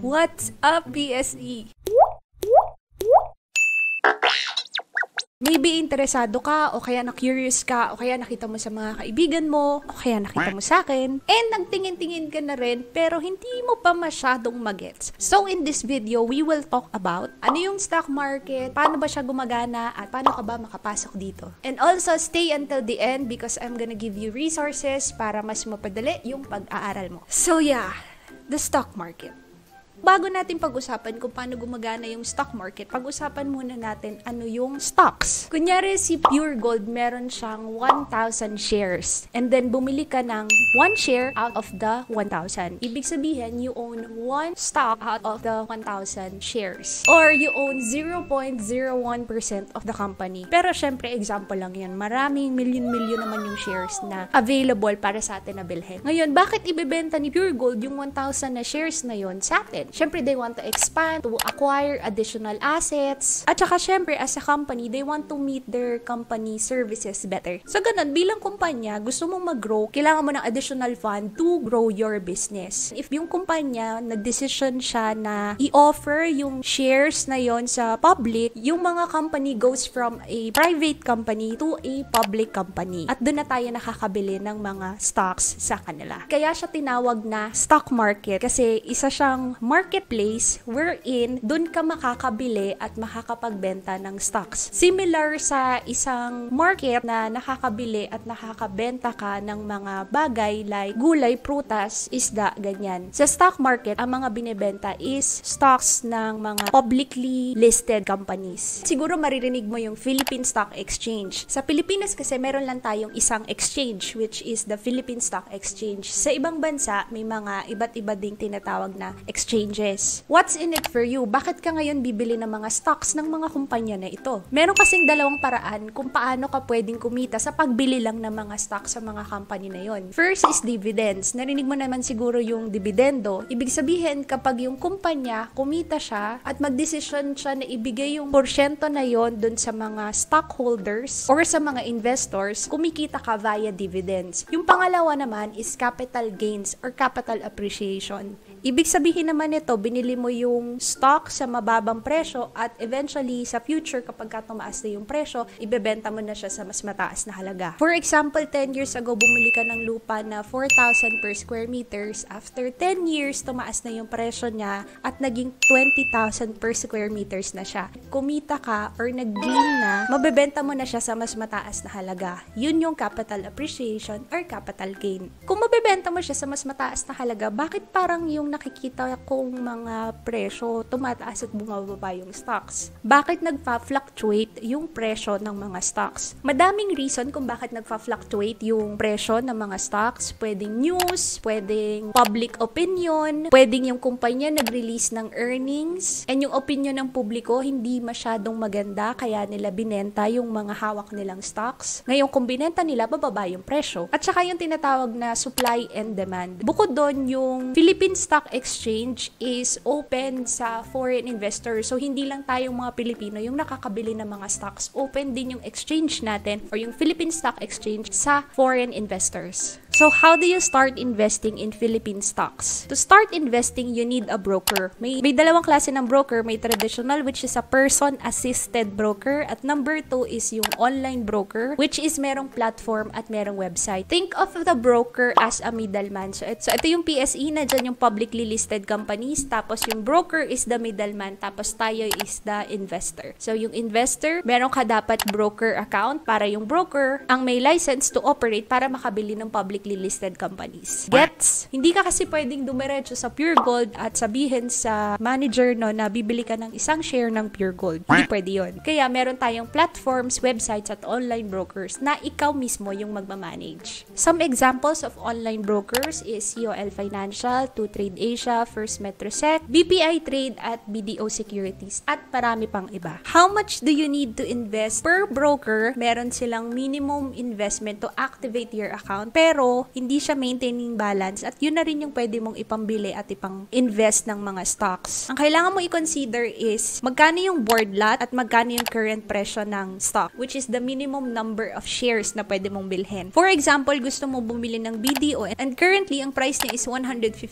What's up, PSE? Maybe interesado ka, o kaya na-curious ka, o kaya nakita mo sa mga kaibigan mo, o kaya nakita mo sa akin, and nagtingin-tingin ka na rin, pero hindi mo pa masyadong magets. So, in this video, we will talk about ano yung stock market, paano ba siya gumagana, at paano ka ba makapasok dito. And also, stay until the end because I'm gonna give you resources para mas mapadali yung pag-aaral mo. So yeah, the stock market. Bago natin pag-usapan kung paano gumagana yung stock market, pag-usapan muna natin ano yung stocks. Kunyari si Pure Gold, meron siyang 1,000 shares. And then bumili ka ng 1 share out of the 1,000. Ibig sabihin, you own 1 stock out of the 1,000 shares. Or you own 0.01% of the company. Pero syempre, example lang yan. Maraming milyon-milyon naman yung shares na available para sa atin na bilhin. Ngayon, bakit ibebenta ni Pure Gold yung 1,000 na shares na yon sa atin? Syempre, they want to expand, to acquire additional assets. At saka, syempre, as a company, they want to meet their company services better. So, ganun, bilang kumpanya, gusto mong mag-grow, kailangan mo ng additional fund to grow your business. If yung kumpanya, nag-decision siya na i-offer yung shares na yon sa public, yung mga company goes from a private company to a public company. At doon na tayo nakakabili ng mga stocks sa kanila. Kaya siya tinawag na stock market kasi isa siyang marketplace wherein doon ka makakabili at makakapagbenta ng stocks. Similar sa isang market na nakakabili at nakakabenta ka ng mga bagay like gulay, prutas, isda, ganyan. Sa stock market, ang mga binebenta is stocks ng mga publicly listed companies. Siguro maririnig mo yung Philippine Stock Exchange. Sa Pilipinas kasi meron lang tayong isang exchange which is the Philippine Stock Exchange. Sa ibang bansa, may mga iba't iba ding tinatawag na exchange. What's in it for you? Bakit ka ngayon bibili ng mga stocks ng mga kumpanya na ito? Meron kasing dalawang paraan kung paano ka pwedeng kumita sa pagbili lang ng mga stocks sa mga company na yon. First is dividends. Narinig mo naman siguro yung dividendo. Ibig sabihin, kapag yung kumpanya kumita siya at magdesisyon siya na ibigay yung porsyento na yon dun sa mga stockholders or sa mga investors, kumikita ka via dividends. Yung pangalawa naman is capital gains or capital appreciation. Ibig sabihin naman nito, binili mo yung stock sa mababang presyo at eventually sa future kapag tumaas na yung presyo, ibebenta mo na siya sa mas mataas na halaga. For example, 10 years ago, bumili ka ng lupa na 4,000 per square meters. After 10 years, tumaas na yung presyo niya at naging 20,000 per square meters na siya. Kumita ka or nag-gain na, mabebenta mo na siya sa mas mataas na halaga. Yun yung capital appreciation or capital gain. Kung mabebenta mo siya sa mas mataas na halaga, bakit parang yung nakikita kong mga presyo tumataas at bumababa yung stocks? Bakit nagpa-fluctuate yung presyo ng mga stocks? Madaming reason kung bakit nagpa-fluctuate yung presyo ng mga stocks. Pwedeng news, pwedeng public opinion, pwedeng yung kumpanya nag-release ng earnings, and yung opinion ng publiko hindi masyadong maganda kaya nila binenta yung mga hawak nilang stocks. Ngayon, kung binenta nila, bababa yung presyo. At saka yung tinatawag na supply and demand. Bukod doon, yung Philippine Stock Exchange is open sa foreign investors. So, hindi lang tayong mga Pilipino yung nakakabili ng mga stocks. Open din yung exchange natin or yung Philippine Stock Exchange sa foreign investors. So, how do you start investing in Philippine stocks? To start investing, you need a broker. May dalawang klase ng broker. May traditional, which is a person-assisted broker. At number 2 is yung online broker, which is merong platform at merong website. Think of the broker as a middleman. So ito yung PSE na dyan yung publicly listed companies. Tapos yung broker is the middleman. Tapos tayo is the investor. So, yung investor, meron ka dapat broker account para yung broker ang may license to operate para makabili ng publicly listed companies. Gets? Hindi ka kasi pwedeng dumiretso sa Pure Gold at sabihin sa manager no na bibili ka ng isang share ng Pure Gold. Hindi pwede yun. Kaya meron tayong platforms, websites at online brokers na ikaw mismo yung magmamanage. Some examples of online brokers is COL Financial, 2Trade Asia, First Metrosec, BPI Trade at BDO Securities at marami pang iba. How much do you need to invest per broker? Meron silang minimum investment to activate your account pero hindi siya maintaining balance at yun na rin yung pwede mong ipambili at ipang-invest ng mga stocks. Ang kailangan mo i-consider is magkano yung board lot at magkano yung current presyo ng stock, which is the minimum number of shares na pwede mong bilhin. For example, gusto mo bumili ng BDO and currently ang price niya is 115.5.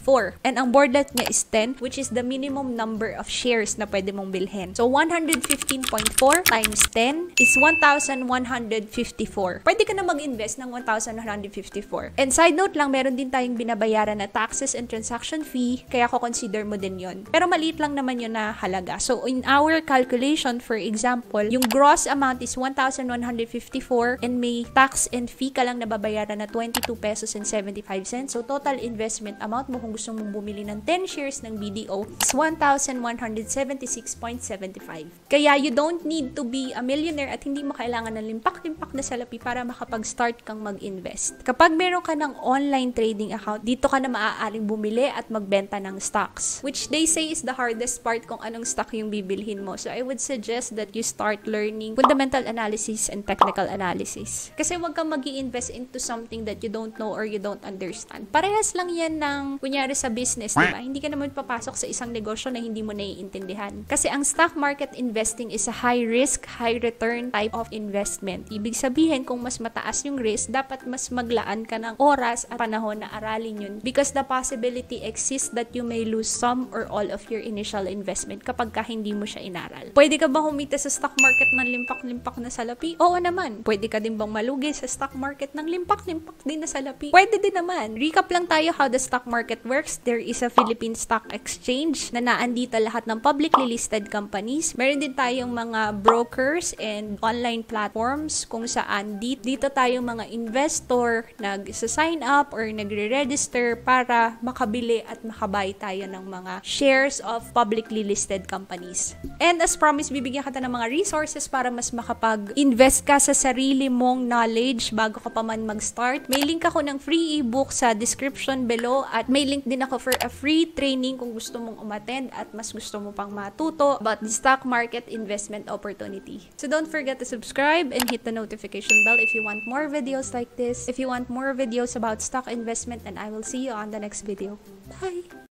115.4. And ang board lot niya is 10, which is the minimum number of shares na pwede mong bilhin. So, 115.4 times 10 is 1,154. Pwede ka na mag-invest ng 1,154. And side note lang, meron din tayong binabayaran na taxes and transaction fee, kaya ko consider mo din yon. Pero maliit lang naman yun na halaga. So, in our calculation, for example, yung gross amount is 1,154 and may tax and fee ka lang nababayaran na 22 pesos and 75 cents. So, total investment amount mo kung gusto mong bumili ng 10 shares ng BDO is 1,176.75. Kaya you don't need to be a millionaire at hindi mo kailangan ng limpak-limpak na salapi para makapag-start kang mag-invest. Kapag meron ka ng online trading account, dito ka na maaaring bumili at magbenta ng stocks, which they say is the hardest part kung anong stock yung bibilhin mo. So, I would suggest that you start learning fundamental analysis and technical analysis. Kasi wag kang mag-i-invest into something that you don't know or you don't understand. Parehas lang yan ng, kunyari sa business, diba? Hindi ka naman papasok sa isang negosyo na hindi mo naiintindihan. Kasi ang stock market investing is a high risk, high return type of investment. Ibig sabihin, kung mas mataas yung risk, dapat mas maglaan ka ng oras at panahon na aralin yun because the possibility exists that you may lose some or all of your initial investment kapag ka hindi mo siya inaral. Pwede ka bang humita sa stock market ng limpak-limpak na salapi? Oo naman. Pwede ka din bang malugi sa stock market ng limpak-limpak din na salapi? Pwede din naman. Recap lang tayo how the stock market works. There is a Philippine Stock Exchange na naandito lahat ng publicly listed companies. Meron din tayong mga brokers and online platforms kung saan dito tayong mga investor nag-sign up or nagre-register para makabili at makabay tayo ng mga shares of publicly listed companies. And as promised, bibigyan kita ng mga resources para mas makapag-invest ka sa sarili mong knowledge bago ka pa man mag-start. May link ako ng free ebook sa description below at may link din ako for a free training kung gusto mong umattend at mas gusto mo pang matuto about the stock market investment opportunity. So don't forget to subscribe and hit the notification bell if you want more videos like this. If you want more videos about stock investment, and I will see you on the next video. Bye!